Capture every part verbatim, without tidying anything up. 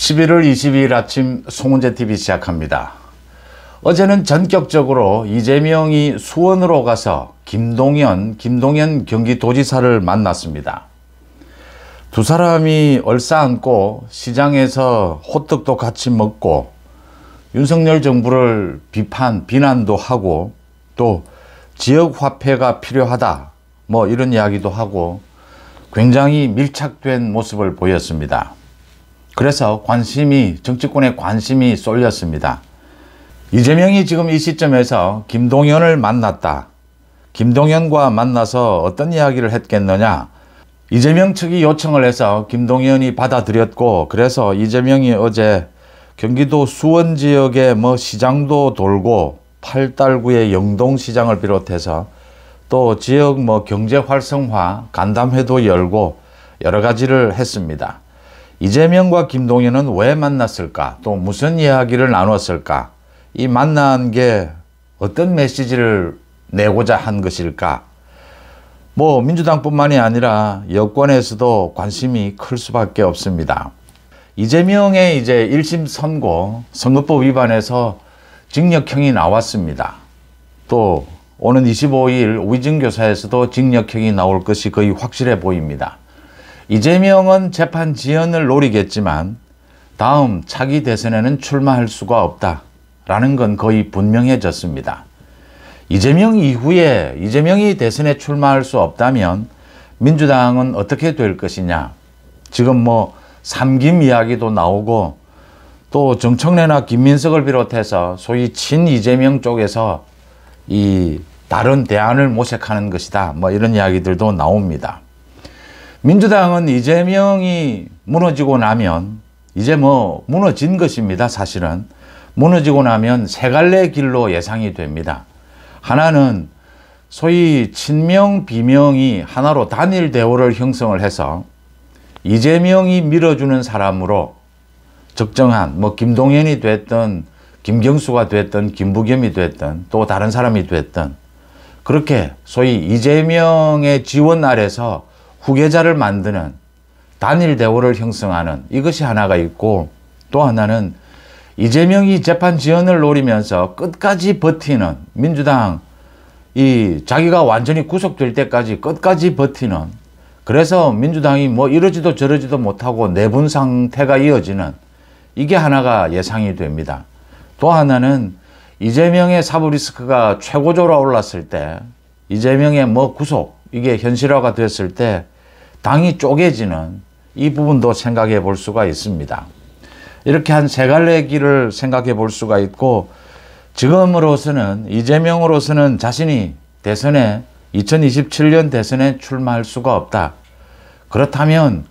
십일월 이십이일 아침 송은재티비 시작합니다. 어제는 전격적으로 이재명이 수원으로 가서 김동연, 김동연 경기도지사를 만났습니다. 두 사람이 얼싸안고 시장에서 호떡도 같이 먹고 윤석열 정부를 비판, 비난도 하고 또 지역화폐가 필요하다 뭐 이런 이야기도 하고 굉장히 밀착된 모습을 보였습니다. 그래서 관심이, 정치권의 관심이 쏠렸습니다. 이재명이 지금 이 시점에서 김동연을 만났다. 김동연과 만나서 어떤 이야기를 했겠느냐. 이재명 측이 요청을 해서 김동연이 받아들였고, 그래서 이재명이 어제 경기도 수원 지역의 뭐 시장도 돌고 팔달구의 영동시장을 비롯해서 또 지역 뭐 경제 활성화 간담회도 열고 여러 가지를 했습니다. 이재명과 김동연은 왜 만났을까? 또 무슨 이야기를 나눴을까? 이 만난 게 어떤 메시지를 내고자 한 것일까? 뭐 민주당뿐만이 아니라 여권에서도 관심이 클 수밖에 없습니다. 이재명의 이제 일심 선고 선거법 위반에서 징역형이 나왔습니다. 또 오는 이십오일 위증교사에서도 징역형이 나올 것이 거의 확실해 보입니다. 이재명은 재판 지연을 노리겠지만 다음 차기 대선에는 출마할 수가 없다라는 건 거의 분명해졌습니다. 이재명 이후에 이재명이 대선에 출마할 수 없다면 민주당은 어떻게 될 것이냐. 지금 뭐 삼김 이야기도 나오고 또 정청래나 김민석을 비롯해서 소위 친 이재명 쪽에서 이 다른 대안을 모색하는 것이다 뭐 이런 이야기들도 나옵니다. 민주당은 이재명이 무너지고 나면 이제 뭐 무너진 것입니다. 사실은 무너지고 나면 세 갈래 길로 예상이 됩니다. 하나는 소위 친명 비명이 하나로 단일 대우를 형성을 해서 이재명이 밀어주는 사람으로 적정한 뭐 김동연이 됐든 김경수가 됐든 김부겸이 됐든 또 다른 사람이 됐든 그렇게 소위 이재명의 지원 아래서 후계자를 만드는 단일 대우를 형성하는 이것이 하나가 있고, 또 하나는 이재명이 재판 지연을 노리면서 끝까지 버티는, 민주당 이 자기가 완전히 구속될 때까지 끝까지 버티는, 그래서 민주당이 뭐 이러지도 저러지도 못하고 내분 상태가 이어지는, 이게 하나가 예상이 됩니다. 또 하나는 이재명의 사법 리스크가 최고조로 올랐을 때, 이재명의 뭐 구속 이게 현실화가 됐을 때 당이 쪼개지는 이 부분도 생각해 볼 수가 있습니다. 이렇게 한 세 갈래 길을 생각해 볼 수가 있고, 지금으로서는 이재명으로서는 자신이 대선에 이천이십칠년 대선에 출마할 수가 없다. 그렇다면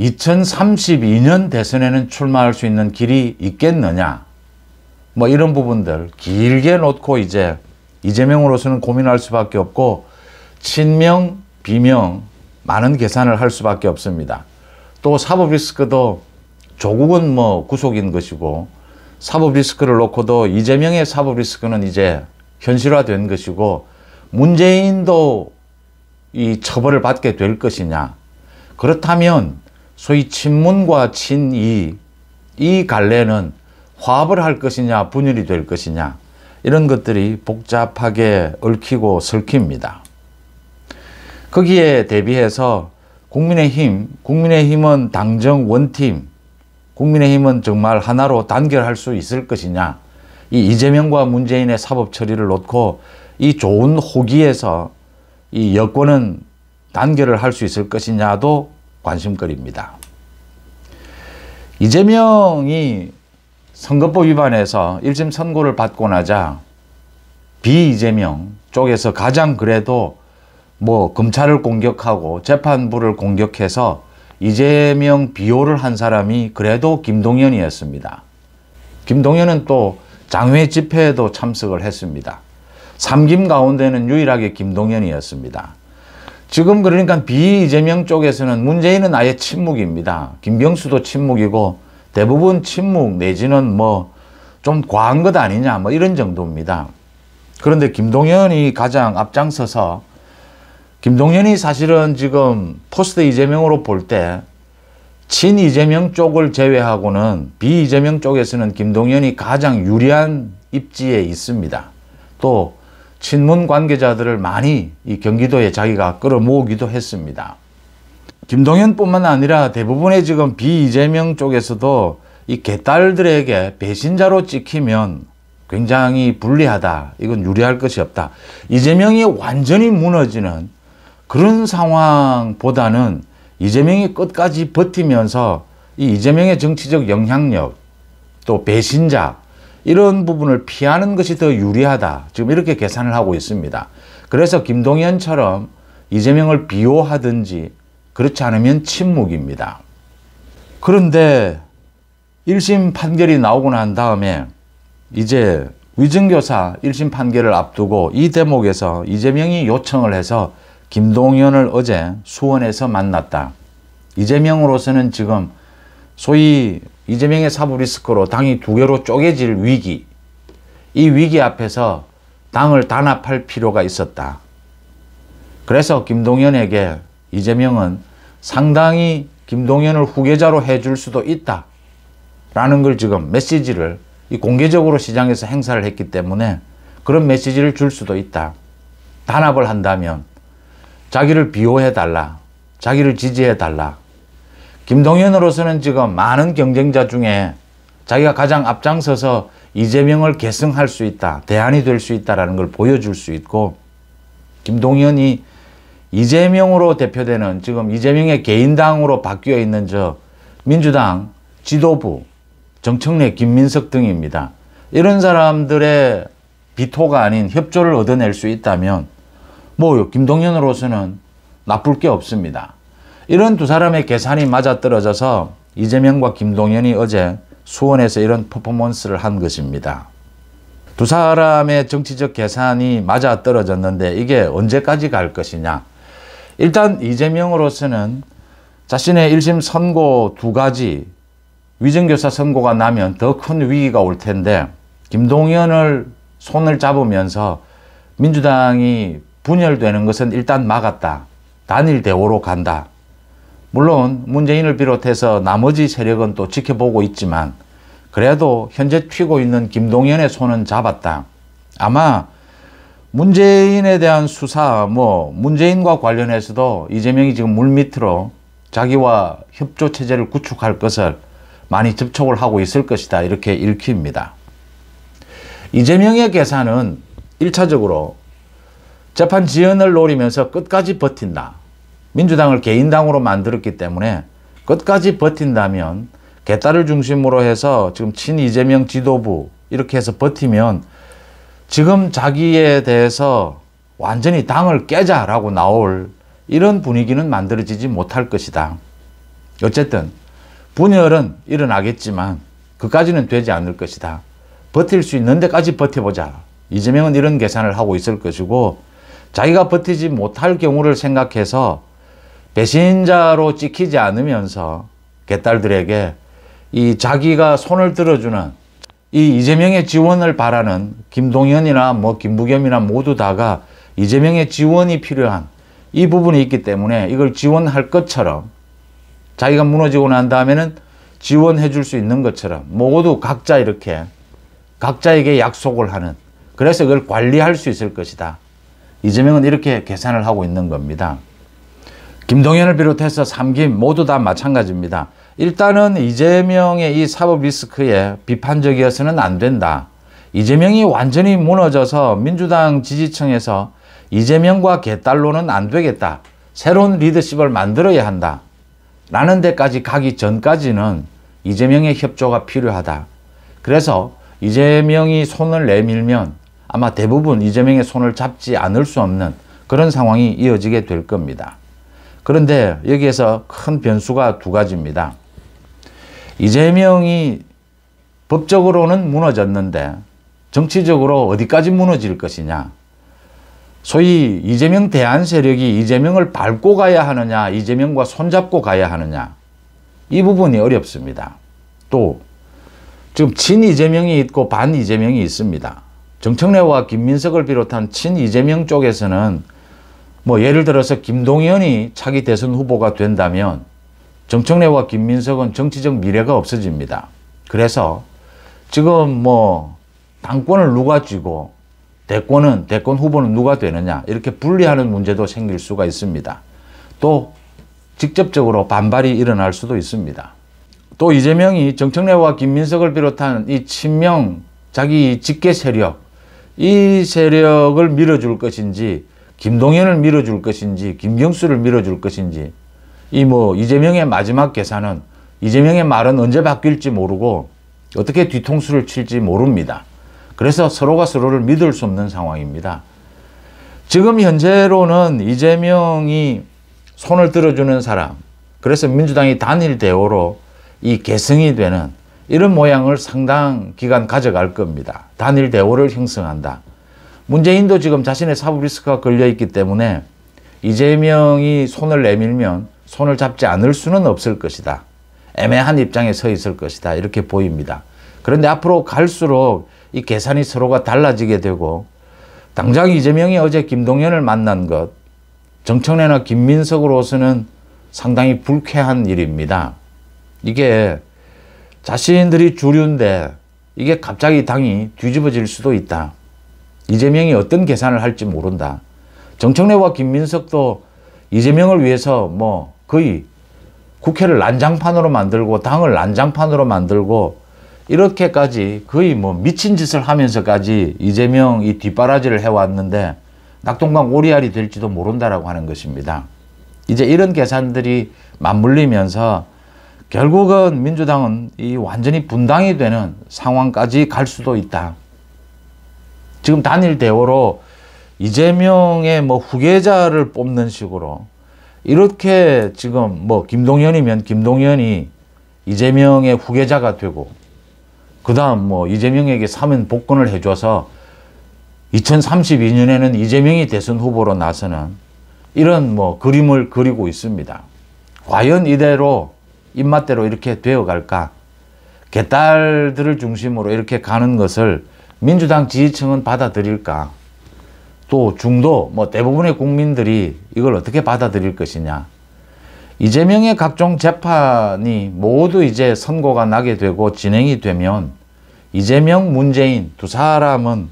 이천삼십이년 대선에는 출마할 수 있는 길이 있겠느냐. 뭐 이런 부분들 길게 놓고 이제 이재명으로서는 고민할 수밖에 없고, 친명, 비명 많은 계산을 할 수밖에 없습니다. 또 사법 리스크도 조국은 뭐 구속인 것이고, 사법 리스크를 놓고도 이재명의 사법 리스크는 이제 현실화된 것이고, 문재인도 이 처벌을 받게 될 것이냐. 그렇다면 소위 친문과 친이 이 갈래는 화합을 할 것이냐 분열이 될 것이냐, 이런 것들이 복잡하게 얽히고 설킵니다. 거기에 대비해서 국민의힘, 국민의힘은 당정 원팀, 국민의힘은 정말 하나로 단결할 수 있을 것이냐, 이 이재명과 문재인의 사법 처리를 놓고 이 좋은 호기에서 이 여권은 단결을 할 수 있을 것이냐도 관심거리입니다. 이재명이 선거법 위반에서 일심 선고를 받고 나자 비이재명 쪽에서 가장 그래도 뭐 검찰을 공격하고 재판부를 공격해서 이재명 비호를 한 사람이 그래도 김동연이었습니다. 김동연은 또 장외 집회에도 참석을 했습니다. 삼김 가운데는 유일하게 김동연이었습니다. 지금 그러니까 비이재명 쪽에서는 문재인은 아예 침묵입니다. 김경수도 침묵이고 대부분 침묵 내지는 뭐 좀 과한 것 아니냐 뭐 이런 정도입니다. 그런데 김동연이 가장 앞장서서, 김동연이 사실은 지금 포스트 이재명으로 볼 때 친 이재명 쪽을 제외하고는 비이재명 쪽에서는 김동연이 가장 유리한 입지에 있습니다. 또 친문 관계자들을 많이 이 경기도에 자기가 끌어모으기도 했습니다. 김동연뿐만 아니라 대부분의 지금 비이재명 쪽에서도 이 개딸들에게 배신자로 찍히면 굉장히 불리하다. 이건 유리할 것이 없다. 이재명이 완전히 무너지는 그런 상황보다는 이재명이 끝까지 버티면서 이 이재명의 정치적 영향력 또 배신자 이런 부분을 피하는 것이 더 유리하다. 지금 이렇게 계산을 하고 있습니다. 그래서 김동연처럼 이재명을 비호하든지 그렇지 않으면 침묵입니다. 그런데 일 심 판결이 나오고 난 다음에 이제 위증교사 일 심 판결을 앞두고 이 대목에서 이재명이 요청을 해서 김동연을 어제 수원에서 만났다. 이재명으로서는 지금 소위 이재명의 사법 리스크로 당이 두 개로 쪼개질 위기, 이 위기 앞에서 당을 단합할 필요가 있었다. 그래서 김동연에게 이재명은 상당히 김동연을 후계자로 해줄 수도 있다 라는 걸 지금 메시지를 공개적으로 시장에서 행사를 했기 때문에 그런 메시지를 줄 수도 있다. 단합을 한다면 자기를 비호해달라, 자기를 지지해달라. 김동연으로서는 지금 많은 경쟁자 중에 자기가 가장 앞장서서 이재명을 계승할 수 있다, 대안이 될 수 있다는 걸 보여줄 수 있고, 김동연이 이재명으로 대표되는 지금 이재명의 개인당으로 바뀌어 있는 저 민주당 지도부, 정청래, 김민석 등입니다. 이런 사람들의 비토가 아닌 협조를 얻어낼 수 있다면 뭐 김동연으로서는 나쁠 게 없습니다. 이런 두 사람의 계산이 맞아떨어져서 이재명과 김동연이 어제 수원에서 이런 퍼포먼스를 한 것입니다. 두 사람의 정치적 계산이 맞아떨어졌는데 이게 언제까지 갈 것이냐. 일단 이재명으로서는 자신의 일 심 선고 두 가지 위증교사 선고가 나면 더 큰 위기가 올 텐데 김동연을 손을 잡으면서 민주당이 분열되는 것은 일단 막았다. 단일 대오로 간다. 물론 문재인을 비롯해서 나머지 세력은 또 지켜보고 있지만 그래도 현재 튀고 있는 김동연의 손은 잡았다. 아마 문재인에 대한 수사, 뭐 문재인과 관련해서도 이재명이 지금 물밑으로 자기와 협조 체제를 구축할 것을 많이 접촉을 하고 있을 것이다. 이렇게 읽힙니다. 이재명의 계산은 일 차적으로 재판 지연을 노리면서 끝까지 버틴다. 민주당을 개인당으로 만들었기 때문에 끝까지 버틴다면 개딸을 중심으로 해서 지금 친 이재명 지도부 이렇게 해서 버티면 지금 자기에 대해서 완전히 당을 깨자라고 나올 이런 분위기는 만들어지지 못할 것이다. 어쨌든 분열은 일어나겠지만 그까지는 되지 않을 것이다. 버틸 수 있는 데까지 버텨보자. 이재명은 이런 계산을 하고 있을 것이고 자기가 버티지 못할 경우를 생각해서 배신자로 찍히지 않으면서 개딸들에게 이 자기가 손을 들어주는 이 이재명의 지원을 바라는 김동연이나 뭐 김부겸이나 모두 다가 이재명의 지원이 필요한 이 부분이 있기 때문에 이걸 지원할 것처럼 자기가 무너지고 난 다음에는 지원해 줄 수 있는 것처럼 모두 각자 이렇게 각자에게 약속을 하는, 그래서 그걸 관리할 수 있을 것이다. 이재명은 이렇게 계산을 하고 있는 겁니다. 김동연을 비롯해서 삼김 모두 다 마찬가지입니다. 일단은 이재명의 이 사법 리스크에 비판적이어서는 안 된다. 이재명이 완전히 무너져서 민주당 지지층에서 이재명과 개딸로는 안 되겠다. 새로운 리더십을 만들어야 한다. 라는 데까지 가기 전까지는 이재명의 협조가 필요하다. 그래서 이재명이 손을 내밀면 아마 대부분 이재명의 손을 잡지 않을 수 없는 그런 상황이 이어지게 될 겁니다. 그런데 여기에서 큰 변수가 두 가지입니다. 이재명이 법적으로는 무너졌는데 정치적으로 어디까지 무너질 것이냐. 소위 이재명 대안 세력이 이재명을 밟고 가야 하느냐, 이재명과 손잡고 가야 하느냐. 이 부분이 어렵습니다. 또 지금 친 이재명이 있고 반 이재명이 있습니다. 정청래와 김민석을 비롯한 친 이재명 쪽에서는 뭐 예를 들어서 김동연이 차기 대선 후보가 된다면 정청래와 김민석은 정치적 미래가 없어집니다. 그래서 지금 뭐 당권을 누가 쥐고 대권은 대권 후보는 누가 되느냐 이렇게 분리하는 문제도 생길 수가 있습니다. 또 직접적으로 반발이 일어날 수도 있습니다. 또 이재명이 정청래와 김민석을 비롯한 이 친명 자기 직계 세력 이 세력을 밀어줄 것인지 김동연을 밀어줄 것인지 김경수를 밀어줄 것인지 이 뭐 이재명의 마지막 계산은 이재명의 말은 언제 바뀔지 모르고 어떻게 뒤통수를 칠지 모릅니다. 그래서 서로가 서로를 믿을 수 없는 상황입니다. 지금 현재로는 이재명이 손을 들어주는 사람, 그래서 민주당이 단일 대오로 이 계승이 되는 이런 모양을 상당 기간 가져갈 겁니다. 단일 대오를 형성한다. 문재인도 지금 자신의 사법 리스크가 걸려있기 때문에 이재명이 손을 내밀면 손을 잡지 않을 수는 없을 것이다. 애매한 입장에 서 있을 것이다. 이렇게 보입니다. 그런데 앞으로 갈수록 이 계산이 서로가 달라지게 되고 당장 이재명이 어제 김동연을 만난 것 정청래나 김민석으로서는 상당히 불쾌한 일입니다. 이게 자신들이 주류인데 이게 갑자기 당이 뒤집어질 수도 있다. 이재명이 어떤 계산을 할지 모른다. 정청래와 김민석도 이재명을 위해서 뭐 거의 국회를 난장판으로 만들고 당을 난장판으로 만들고 이렇게까지 거의 뭐 미친 짓을 하면서까지 이재명 이 뒷바라지를 해왔는데 낙동강 오리알이 될지도 모른다라고 하는 것입니다. 이제 이런 계산들이 맞물리면서 결국은 민주당은 이 완전히 분당이 되는 상황까지 갈 수도 있다. 지금 단일 대오로 이재명의 뭐 후계자를 뽑는 식으로 이렇게 지금 뭐 김동연이면 김동연이 이재명의 후계자가 되고 그 다음 뭐 이재명에게 사면 복권을 해줘서 이천삼십이 년에는 이재명이 대선 후보로 나서는 이런 뭐 그림을 그리고 있습니다. 과연 이대로 입맛대로 이렇게 되어갈까? 개딸들을 중심으로 이렇게 가는 것을 민주당 지지층은 받아들일까? 또 중도 뭐 대부분의 국민들이 이걸 어떻게 받아들일 것이냐? 이재명의 각종 재판이 모두 이제 선고가 나게 되고 진행이 되면 이재명, 문재인 두 사람은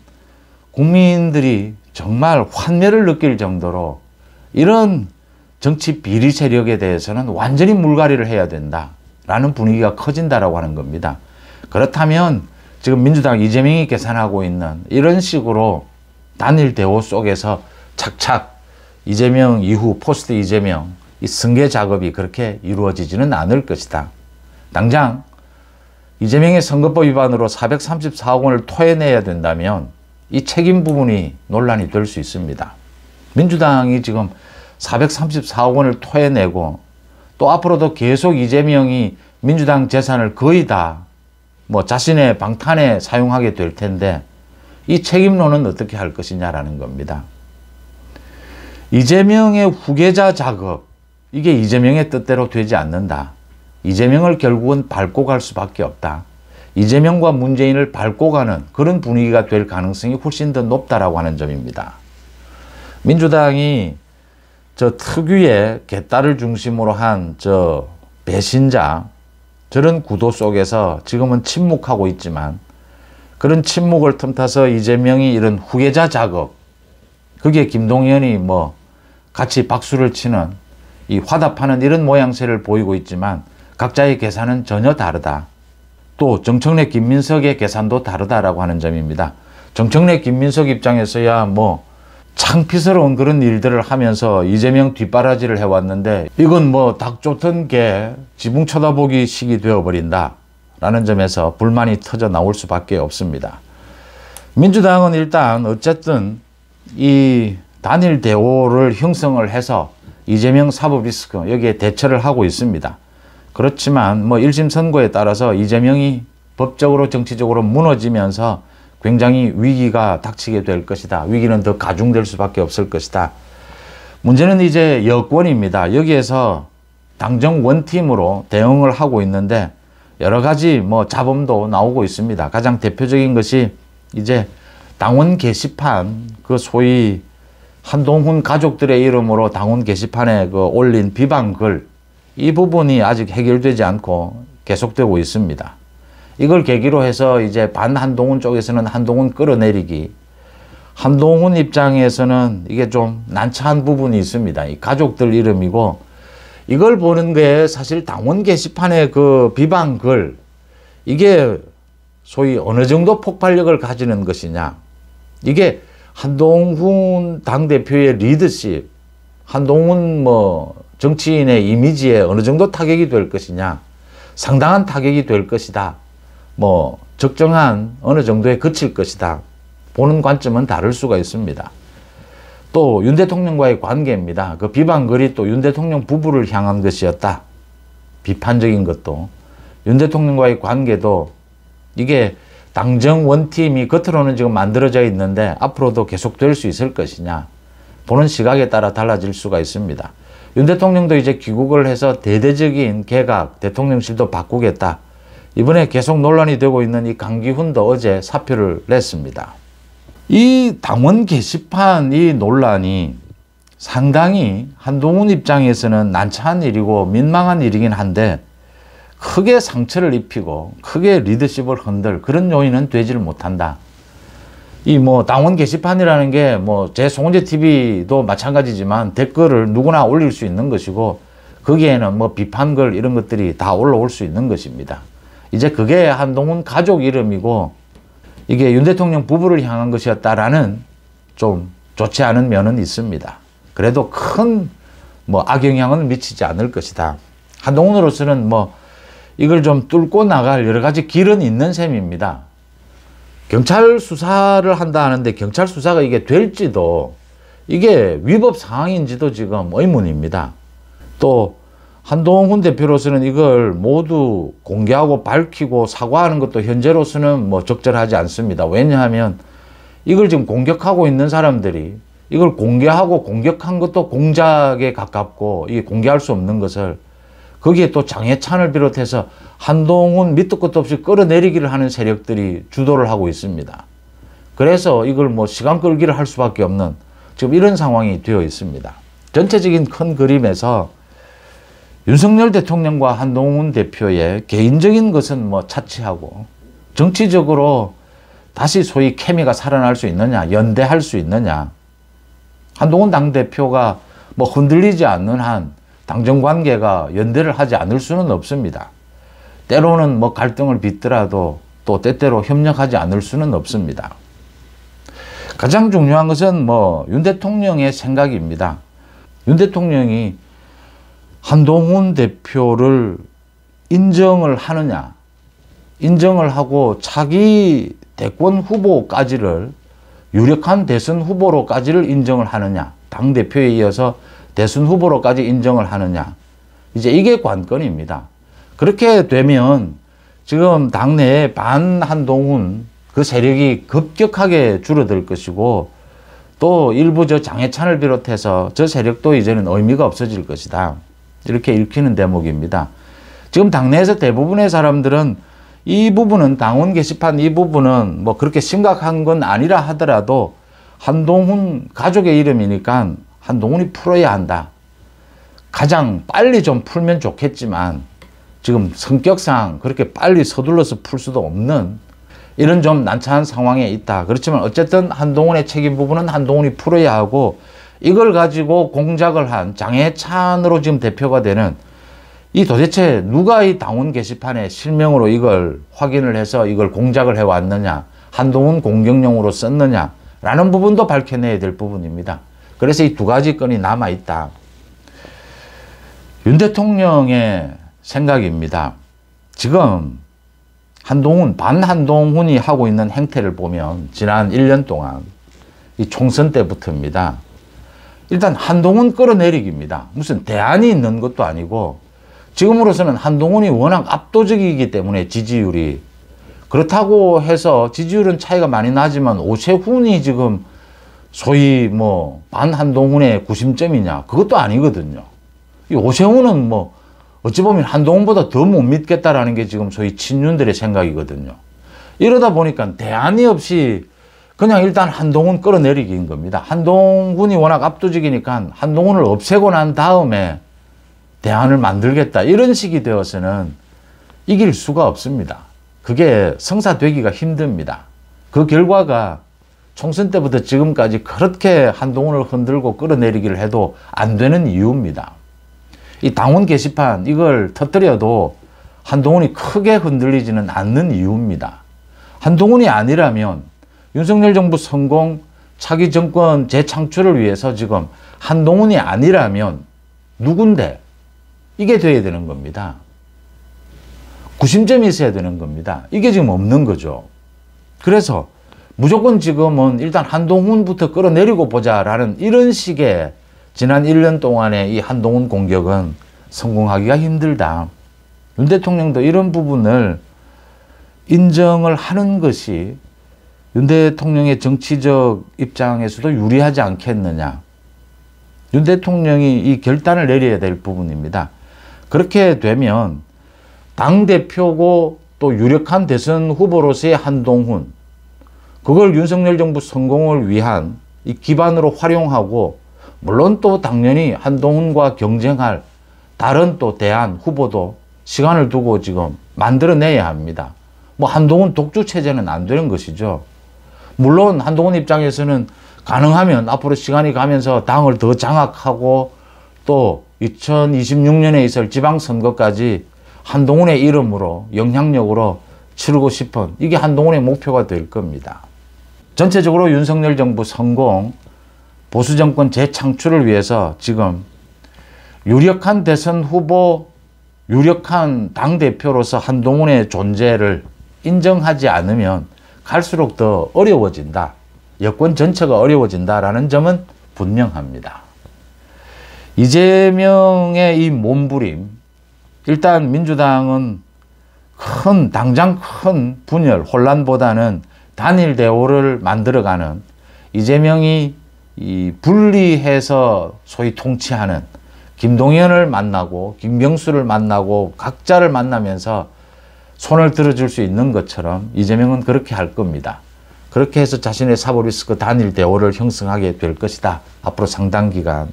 국민들이 정말 환멸을 느낄 정도로 이런 정치 비리 세력에 대해서는 완전히 물갈이를 해야 된다라는 분위기가 커진다라고 하는 겁니다. 그렇다면 지금 민주당 이재명이 계산하고 있는 이런 식으로 단일 대오 속에서 착착 이재명 이후 포스트 이재명 이 승계 작업이 그렇게 이루어지지는 않을 것이다. 당장 이재명의 선거법 위반으로 사백삼십사억 원을 토해내야 된다면 이 책임 부분이 논란이 될 수 있습니다. 민주당이 지금 사백삼십사억 원을 토해내고 또 앞으로도 계속 이재명이 민주당 재산을 거의 다 뭐 자신의 방탄에 사용하게 될 텐데 이 책임론은 어떻게 할 것이냐라는 겁니다. 이재명의 후계자 작업, 이게 이재명의 뜻대로 되지 않는다. 이재명을 결국은 밟고 갈 수밖에 없다. 이재명과 문재인을 밟고 가는 그런 분위기가 될 가능성이 훨씬 더 높다라고 하는 점입니다. 민주당이 저 특유의 개딸을 중심으로 한 저 배신자, 저런 구도 속에서 지금은 침묵하고 있지만 그런 침묵을 틈타서 이재명이 이런 후계자 작업, 그게 김동연이 뭐 같이 박수를 치는 이 화답하는 이런 모양새를 보이고 있지만 각자의 계산은 전혀 다르다. 또 정청래 김민석의 계산도 다르다라고 하는 점입니다. 정청래 김민석 입장에서야 뭐 창피스러운 그런 일들을 하면서 이재명 뒷바라지를 해왔는데 이건 뭐 닭 쫓은 개 지붕 쳐다보기 식이 되어버린다 라는 점에서 불만이 터져 나올 수밖에 없습니다. 민주당은 일단 어쨌든 이 단일 대오를 형성을 해서 이재명 사법 리스크 여기에 대처를 하고 있습니다. 그렇지만 뭐 일 심 선고에 따라서 이재명이 법적으로 정치적으로 무너지면서 굉장히 위기가 닥치게 될 것이다. 위기는 더 가중될 수밖에 없을 것이다. 문제는 이제 여권입니다. 여기에서 당정 원팀으로 대응을 하고 있는데 여러 가지 뭐 잡음도 나오고 있습니다. 가장 대표적인 것이 이제 당원 게시판, 그 소위 한동훈 가족들의 이름으로 당원 게시판에 그 올린 비방글, 이 부분이 아직 해결되지 않고 계속되고 있습니다. 이걸 계기로 해서 이제 반 한동훈 쪽에서는 한동훈 끌어내리기, 한동훈 입장에서는 이게 좀 난처한 부분이 있습니다. 이 가족들 이름이고, 이걸 보는 게 사실 당원 게시판의 그 비방글, 이게 소위 어느 정도 폭발력을 가지는 것이냐, 이게 한동훈 당대표의 리더십, 한동훈 뭐 정치인의 이미지에 어느 정도 타격이 될 것이냐, 상당한 타격이 될 것이다, 뭐 적정한 어느 정도에 그칠 것이다, 보는 관점은 다를 수가 있습니다. 또 윤 대통령과의 관계입니다. 그 비방글이 또 윤 대통령 부부를 향한 것이었다, 비판적인 것도. 윤 대통령과의 관계도 이게 당정 원팀이 겉으로는 지금 만들어져 있는데 앞으로도 계속될 수 있을 것이냐, 보는 시각에 따라 달라질 수가 있습니다. 윤 대통령도 이제 귀국을 해서 대대적인 개각, 대통령실도 바꾸겠다, 이번에 계속 논란이 되고 있는 이 강기훈도 어제 사표를 냈습니다. 이 당원 게시판 이 논란이 상당히 한동훈 입장에서는 난처한 일이고 민망한 일이긴 한데, 크게 상처를 입히고 크게 리더십을 흔들 그런 요인은 되지를 못한다. 이 뭐 당원 게시판이라는 게 뭐 제 송은재 티비도 마찬가지지만 댓글을 누구나 올릴 수 있는 것이고, 거기에는 뭐 비판글 이런 것들이 다 올라올 수 있는 것입니다. 이제 그게 한동훈 가족 이름이고 이게 윤 대통령 부부를 향한 것이었다라는 좀 좋지 않은 면은 있습니다. 그래도 큰 뭐 악영향은 미치지 않을 것이다. 한동훈으로서는 뭐 이걸 좀 뚫고 나갈 여러 가지 길은 있는 셈입니다. 경찰 수사를 한다 하는데 경찰 수사가 이게 될지도, 이게 위법 상황인지도 지금 의문입니다. 또 한동훈 대표로서는 이걸 모두 공개하고 밝히고 사과하는 것도 현재로서는 뭐 적절하지 않습니다. 왜냐하면 이걸 지금 공격하고 있는 사람들이 이걸 공개하고 공격한 것도 공작에 가깝고, 이게 공개할 수 없는 것을 거기에 또 장해찬을 비롯해서 한동훈 밑도 끝도 없이 끌어내리기를 하는 세력들이 주도를 하고 있습니다. 그래서 이걸 뭐 시간 끌기를 할 수밖에 없는 지금 이런 상황이 되어 있습니다. 전체적인 큰 그림에서 윤석열 대통령과 한동훈 대표의 개인적인 것은 뭐 차치하고, 정치적으로 다시 소위 케미가 살아날 수 있느냐, 연대할 수 있느냐, 한동훈 당대표가 뭐 흔들리지 않는 한 당정관계가 연대를 하지 않을 수는 없습니다. 때로는 뭐 갈등을 빚더라도 또 때때로 협력하지 않을 수는 없습니다. 가장 중요한 것은 뭐 윤 대통령의 생각입니다. 윤 대통령이 한동훈 대표를 인정을 하느냐, 인정을 하고 차기 대권 후보까지를, 유력한 대선 후보로까지를 인정을 하느냐, 당대표에 이어서 대선 후보로까지 인정을 하느냐, 이제 이게 관건입니다. 그렇게 되면 지금 당내에 반 한동훈 그 세력이 급격하게 줄어들 것이고, 또 일부 저 장해찬을 비롯해서 저 세력도 이제는 의미가 없어질 것이다, 이렇게 읽히는 대목입니다. 지금 당내에서 대부분의 사람들은 이 부분은, 당원 게시판 이 부분은 뭐 그렇게 심각한 건 아니라 하더라도 한동훈 가족의 이름이니까 한동훈이 풀어야 한다, 가장 빨리 좀 풀면 좋겠지만 지금 성격상 그렇게 빨리 서둘러서 풀 수도 없는 이런 좀 난처한 상황에 있다. 그렇지만 어쨌든 한동훈의 책임 부분은 한동훈이 풀어야 하고, 이걸 가지고 공작을 한 장해찬으로 지금 대표가 되는, 이 도대체 누가 이 당원 게시판에 실명으로 이걸 확인을 해서 이걸 공작을 해왔느냐, 한동훈 공격용으로 썼느냐라는 부분도 밝혀내야 될 부분입니다. 그래서 이 두 가지 건이 남아있다. 윤 대통령의 생각입니다. 지금 한동훈, 반 한동훈이 하고 있는 행태를 보면 지난 일 년 동안 이 총선 때부터입니다. 일단 한동훈 끌어내리기입니다. 무슨 대안이 있는 것도 아니고, 지금으로서는 한동훈이 워낙 압도적이기 때문에 지지율이, 그렇다고 해서 지지율은 차이가 많이 나지만 오세훈이 지금 소위 뭐 반 한동훈의 구심점이냐, 그것도 아니거든요. 이 오세훈은 뭐 어찌 보면 한동훈보다 더 못 믿겠다라는 게 지금 소위 친윤들의 생각이거든요. 이러다 보니까 대안이 없이 그냥 일단 한동훈 끌어내리기인 겁니다. 한동훈이 워낙 압도적이니까 한동훈을 없애고 난 다음에 대안을 만들겠다 이런 식이 되어서는 이길 수가 없습니다. 그게 성사되기가 힘듭니다. 그 결과가 총선 때부터 지금까지 그렇게 한동훈을 흔들고 끌어내리기를 해도 안 되는 이유입니다. 이 당원 게시판 이걸 터뜨려도 한동훈이 크게 흔들리지는 않는 이유입니다. 한동훈이 아니라면 윤석열 정부 성공, 차기 정권 재창출을 위해서 지금 한동훈이 아니라면 누군데? 이게 돼야 되는 겁니다. 구심점이 있어야 되는 겁니다. 이게 지금 없는 거죠. 그래서 무조건 지금은 일단 한동훈부터 끌어내리고 보자라는 이런 식의 지난 일 년 동안의 이 한동훈 공격은 성공하기가 힘들다. 윤 대통령도 이런 부분을 인정을 하는 것이 윤 대통령의 정치적 입장에서도 유리하지 않겠느냐. 윤 대통령이 이 결단을 내려야 될 부분입니다. 그렇게 되면 당대표고 또 유력한 대선 후보로서의 한동훈, 그걸 윤석열 정부 성공을 위한 이 기반으로 활용하고, 물론 또 당연히 한동훈과 경쟁할 다른 또 대안 후보도 시간을 두고 지금 만들어내야 합니다. 뭐 한동훈 독주 체제는 안 되는 것이죠. 물론 한동훈 입장에서는 가능하면 앞으로 시간이 가면서 당을 더 장악하고 또 이천이십육 년에 있을 지방선거까지 한동훈의 이름으로 영향력으로 치르고 싶은, 이게 한동훈의 목표가 될 겁니다. 전체적으로 윤석열 정부 성공, 보수정권 재창출을 위해서 지금 유력한 대선 후보, 유력한 당대표로서 한동훈의 존재를 인정하지 않으면 갈수록 더 어려워진다. 여권 전체가 어려워진다라는 점은 분명합니다. 이재명의 이 몸부림, 일단 민주당은 큰, 당장 큰 분열, 혼란보다는 단일 대우를 만들어가는, 이재명이 이 분리해서 소위 통치하는 김동연을 만나고 김병수를 만나고 각자를 만나면서 손을 들어줄 수 있는 것처럼 이재명은 그렇게 할 겁니다. 그렇게 해서 자신의 사법리스크 단일 대우를 형성하게 될 것이다. 앞으로 상당 기간.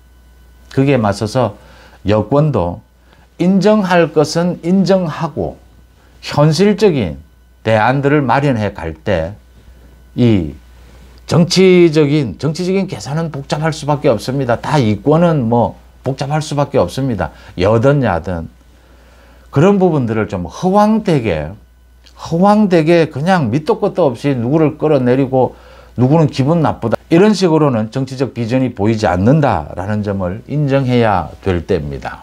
그게 맞서서 여권도 인정할 것은 인정하고 현실적인 대안들을 마련해 갈 때 이 정치적인 정치적인 계산은 복잡할 수밖에 없습니다. 다 이권은 뭐 복잡할 수밖에 없습니다. 여든 야든 그런 부분들을 좀 허황되게 허황되게 그냥 밑도 끝도 없이 누구를 끌어내리고 누구는 기분 나쁘다 이런 식으로는 정치적 비전이 보이지 않는다라는 점을 인정해야 될 때입니다.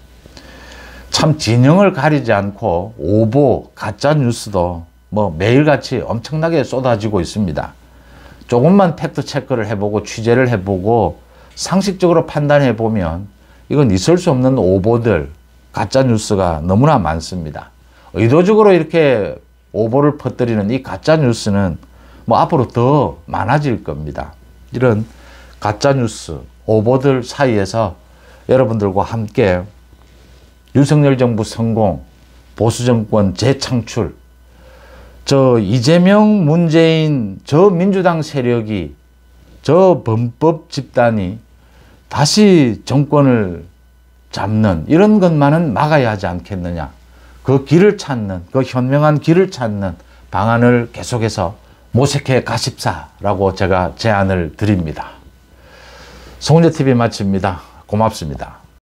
참 진영을 가리지 않고 오보, 가짜 뉴스도 뭐 매일같이 엄청나게 쏟아지고 있습니다. 조금만 팩트 체크를 해보고 취재를 해보고 상식적으로 판단해 보면 이건 있을 수 없는 오보들, 가짜 뉴스가 너무나 많습니다. 의도적으로 이렇게 오보를 퍼뜨리는 이 가짜 뉴스는 뭐 앞으로 더 많아질 겁니다. 이런 가짜 뉴스, 오보들 사이에서 여러분들과 함께 윤석열 정부 성공, 보수정권 재창출, 저 이재명, 문재인, 저 민주당 세력이, 저 범법 집단이 다시 정권을 잡는 이런 것만은 막아야 하지 않겠느냐. 그 길을 찾는, 그 현명한 길을 찾는 방안을 계속해서 모색해 가십사라고 제가 제안을 드립니다. 송은재티비 마칩니다. 고맙습니다.